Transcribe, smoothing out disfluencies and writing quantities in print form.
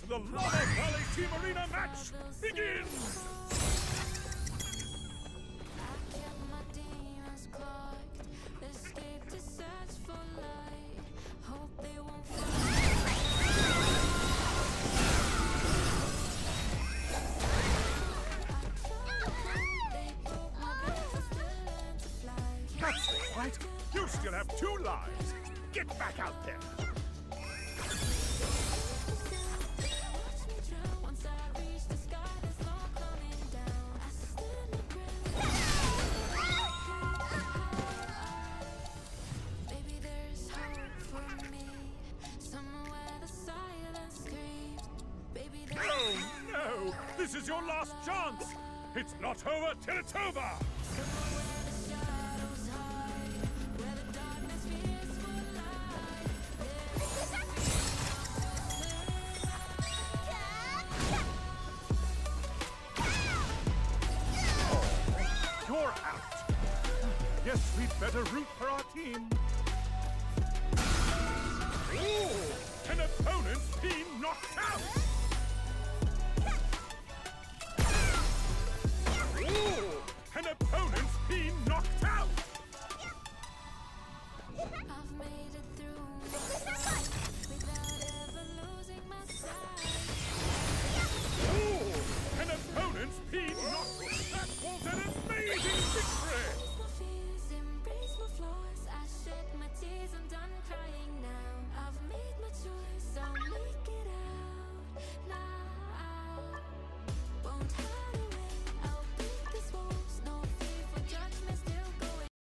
The Lava Valley Team Arena match begins! That's right! You still have 2 lives! Get back out there! Oh no! This is your last chance! It's not over till it's over! You're out! Guess we'd better root for our team. Ooh! An opponent's team knocked out!